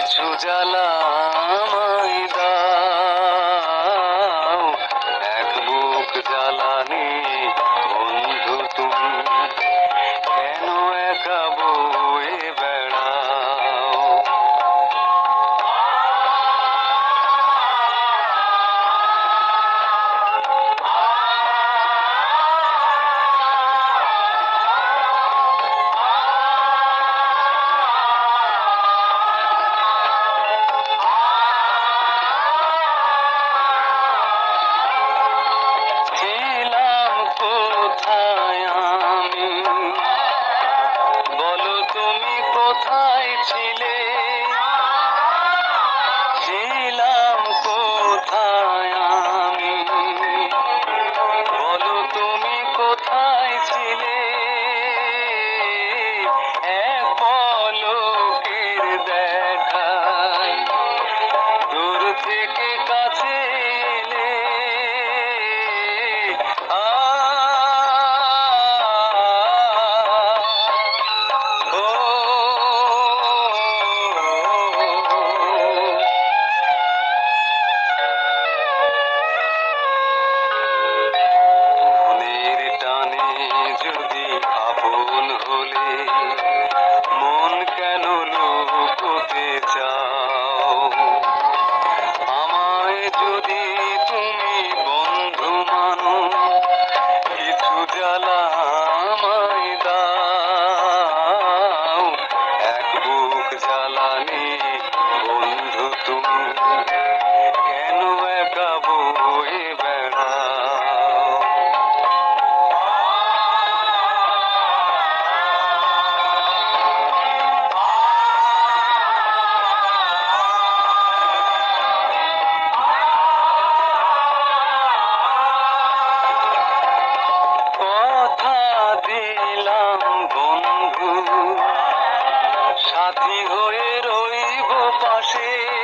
কিছু জ্বালা আমায় দাও, এক বুক জ্বালানি বন্ধু তুমি কেন একা বয়ে বেড়াও। কোথায় ছিলে, ছিলাম কোথায় আমি, বলো তুমি কোথায় ছিলে। এক পলকের দেখায় দূর থেকে কাছে এলে, যদি আপন হলে মন কেন লুকোতে চাও। আমায় যদি তুমি বন্ধু মানো, কিছু জ্বালা আমায় দাও, এক বুক জ্বালানি বন্ধু তুমি কেন একা বয়ে বেড়াও। দিলাম বন্ধু, সাথী হয়ে রইব পাশে।